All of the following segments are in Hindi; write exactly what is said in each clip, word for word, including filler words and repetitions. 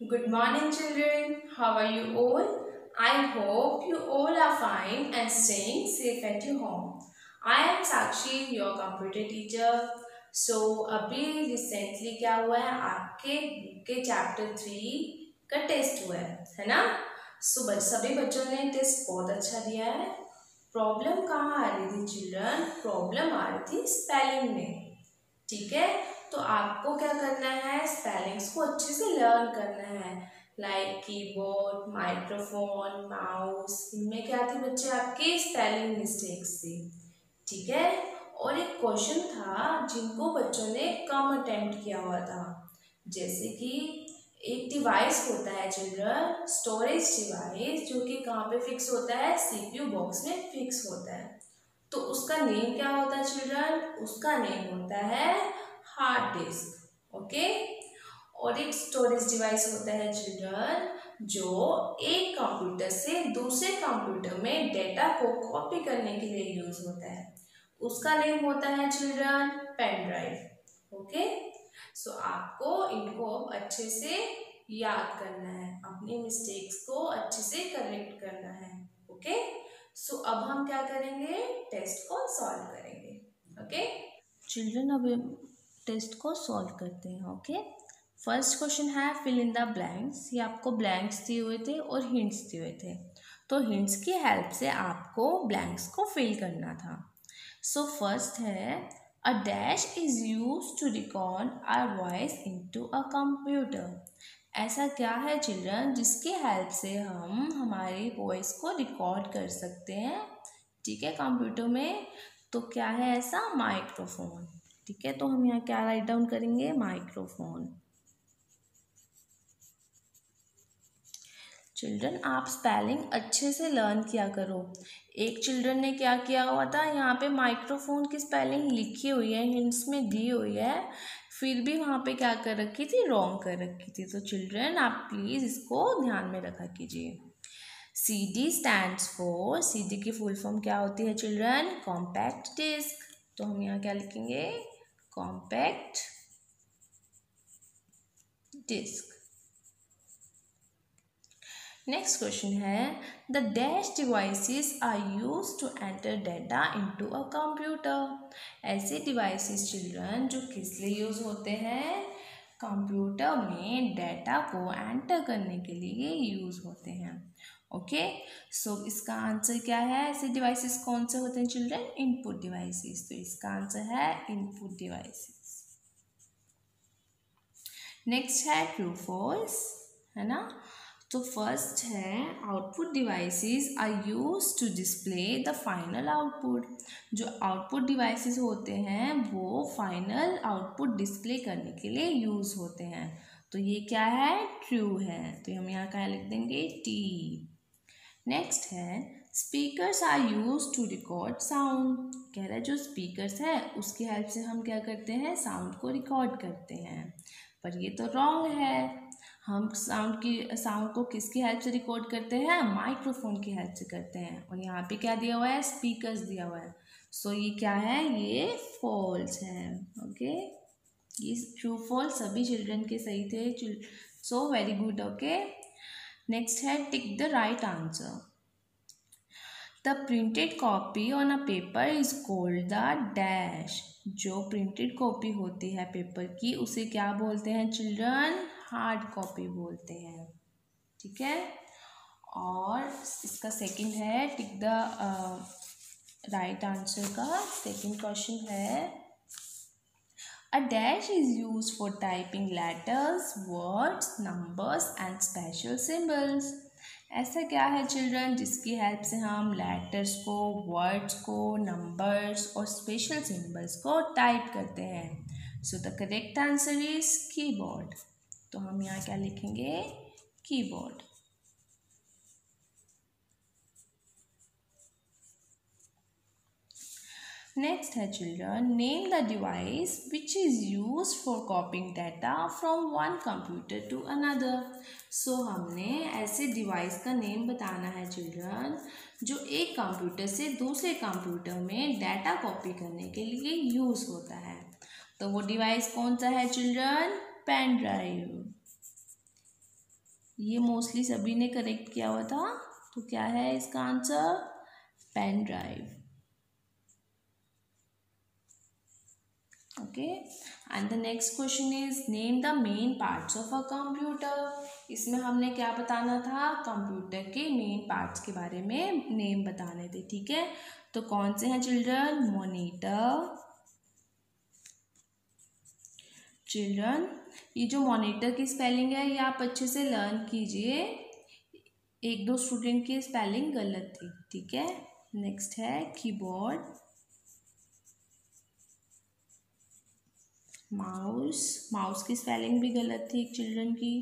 Good morning, children. How are you all? I hope you all are fine and staying safe at your home. I am Sakshi, your computer teacher. So, अभी रिसेंटली क्या हुआ है आपके बुक के चैप्टर थ्री का टेस्ट हुआ है है ना। सो so, सभी बच्चों ने टेस्ट बहुत अच्छा दिया है। प्रॉब्लम कहाँ आ रही थी चिल्ड्रन? प्रॉब्लम आ रही थी स्पेलिंग में। ठीक है, तो आपको क्या करना है, स्पेलिंग्स को अच्छे से लर्न करना है। लाइक कीबोर्ड, माइक्रोफोन, माउस, इनमें क्या थी बच्चे आपके स्पेलिंग मिस्टेक्स थी। ठीक है, और एक क्वेश्चन था जिनको बच्चों ने कम अटेम्प्ट किया हुआ था, जैसे कि एक डिवाइस होता है चिल्ड्रन, स्टोरेज डिवाइस, जो कि कहाँ पे फिक्स होता है, सीपीयू बॉक्स में फिक्स होता है। तो उसका नेम क्या होता है चिल्ड्रन? उसका नेम होता है हार्ड डिस्क। ओके, और एक स्टोरेज डिवाइस होता है चिल्ड्रन जो एक कंप्यूटर से दूसरे कंप्यूटर में डेटा को कॉपी करने के लिए यूज होता है। उसका नेम होता है children pen drive. Okay, so आपको इनको अच्छे से याद करना है, अपनी मिस्टेक्स को अच्छे से करेक्ट करना है। ओके, सो अब हम क्या करेंगे, टेस्ट को सॉल्व करेंगे। ओके चिल्ड्रन, अब टेस्ट को सॉल्व करते हैं। ओके, फर्स्ट क्वेश्चन है फिल इन द ब्लैंक्स। ये आपको ब्लैंक्स दिए हुए थे और हिंट्स दिए हुए थे, तो हिंट्स की हेल्प से आपको ब्लैंक्स को फिल करना था। सो फर्स्ट है a dash is use to record our voice into a computer. ऐसा क्या है चिल्ड्रन जिसकी हेल्प से हम हमारी वॉइस को रिकॉर्ड कर सकते हैं, ठीक है, कंप्यूटर में। तो क्या है ऐसा? माइक्रोफोन। ठीक है, तो हम यहाँ क्या राइट डाउन करेंगे? माइक्रोफोन। चिल्ड्रन, आप स्पेलिंग अच्छे से लर्न किया करो। एक चिल्ड्रन ने क्या किया हुआ था, यहाँ पे माइक्रोफोन की स्पेलिंग लिखी हुई है, हिंट्स में दी हुई है, फिर भी वहाँ पे क्या कर रखी थी, रॉन्ग कर रखी थी। तो चिल्ड्रन आप प्लीज़ इसको ध्यान में रखा कीजिए। C D stands for, C D की फुल फॉर्म क्या होती है चिल्ड्रन? Compact disc. तो हम यहाँ क्या लिखेंगे? Compact disc. नेक्स्ट क्वेश्चन है the dash devices are use to enter data into a computer. ऐसे डिवाइसेस चिल्ड्रन जो किस लिए यूज होते हैं? कंप्यूटर में डेटा को एंटर करने के लिए यूज होते हैं। ओके, सो इसका आंसर क्या है? ऐसे डिवाइसेस कौन से होते हैं चिल्ड्रन? Input devices. तो इसका आंसर है इनपुट डिवाइसेस। नेक्स्ट है ट्रू फॉल्स, है ना। तो फर्स्ट है output devices are use to display the final output. जो आउटपुट डिवाइसेस होते हैं वो फाइनल आउटपुट डिस्प्ले करने के लिए यूज होते हैं। तो ये क्या है? ट्रू है। तो हम यहाँ क्या लिख देंगे? टी। नेक्स्ट है speakers are use to record sound. कह रहा है जो स्पीकर्स है उसकी हेल्प से हम क्या करते हैं? साउंड को रिकॉर्ड करते हैं। पर ये तो रॉन्ग है। हम साउंड की साउंड को किसकी हेल्प से रिकॉर्ड करते हैं? माइक्रोफोन की हेल्प से करते हैं। और यहाँ पे क्या दिया हुआ है? स्पीकर्स दिया हुआ है। सो so, ये क्या है? ये फॉल्स है। ओके, ये ट्रू फॉल्स सभी चिल्ड्रन के सही थे। So very good. Okay, next है tick the right answer. The printed copy on a paper is called the dash. जो प्रिंटेड कॉपी होती है पेपर की उसे क्या बोलते हैं चिल्ड्रन? हार्ड कॉपी बोलते हैं। ठीक है, और इसका सेकंड है टिक द राइट आंसर का सेकंड क्वेश्चन है a dash is use for typing letters, words, numbers and special symbols. ऐसा क्या है चिल्ड्रन जिसकी हेल्प से हम लेटर्स को, वर्ड्स को, नंबर्स और स्पेशल सिंबल्स को टाइप करते हैं? So the correct answer is keyboard. तो हम यहाँ क्या लिखेंगे? कीबोर्ड। नेक्स्ट है children name the device which is use for copying data from one computer to another. So हमने ऐसे डिवाइस का नेम बताना है चिल्ड्रन जो एक कंप्यूटर से दूसरे कंप्यूटर में डाटा कॉपी करने के लिए यूज होता है। तो वो डिवाइस कौन सा है चिल्ड्रन? Pen drive. ये मोस्टली सभी ने करेक्ट किया हुआ था, तो क्या है इसका answer? Pen drive. Okay, and the next question is name the main parts of a computer. इसमें हमने क्या बताना था? कंप्यूटर के मेन पार्ट्स के बारे में नेम बताने थे, ठीक है। तो कौन से हैं चिल्ड्रन? मॉनिटर। चिल्ड्रन ये जो मॉनिटर की स्पेलिंग है ये आप अच्छे से लर्न कीजिए, एक दो स्टूडेंट की स्पेलिंग गलत थी, ठीक है। नेक्स्ट है कीबोर्ड। माउस, माउस की स्पेलिंग भी गलत थी एक चिल्ड्रन की।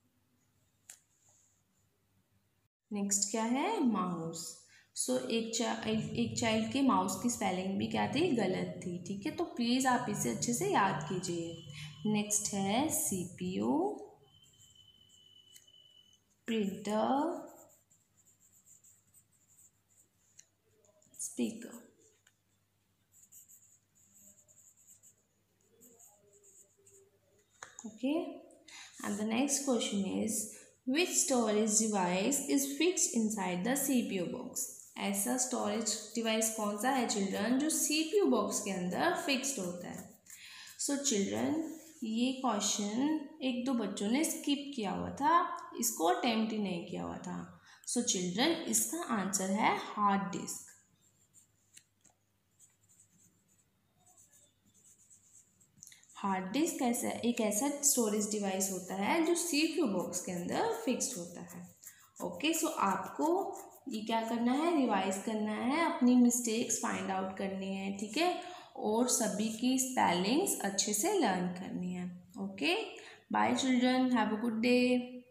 नेक्स्ट क्या है? माउस। सो so, एक चा, एक, एक चाइल्ड के माउस की स्पेलिंग भी क्या थी? गलत थी, ठीक है। तो प्लीज़ आप इसे अच्छे से याद कीजिए। नेक्स्ट है CPU, printer, speaker. Okay, and the next question is which storage device is fixed inside the C P U box? ऐसा storage device कौन सा है चिल्ड्रन जो C P U box के अंदर फिक्स्ड होता है? सो so, चिल्ड्रन ये क्वेश्चन एक दो बच्चों ने स्किप किया हुआ था, इसको अटेम्प्ट ही नहीं किया हुआ था। सो so, चिल्ड्रन इसका आंसर है हार्ड डिस्क। हार्ड डिस्क ऐसा एक ऐसा स्टोरेज डिवाइस होता है जो सीपीयू बॉक्स के अंदर फिक्स्ड होता है। ओके, सो आपको ये क्या करना है? रिवाइज करना है, अपनी मिस्टेक्स फाइंड आउट करनी है, ठीक है, और सभी की स्पेलिंग्स अच्छे से लर्न करनी है। Okay, bye children, have a good day.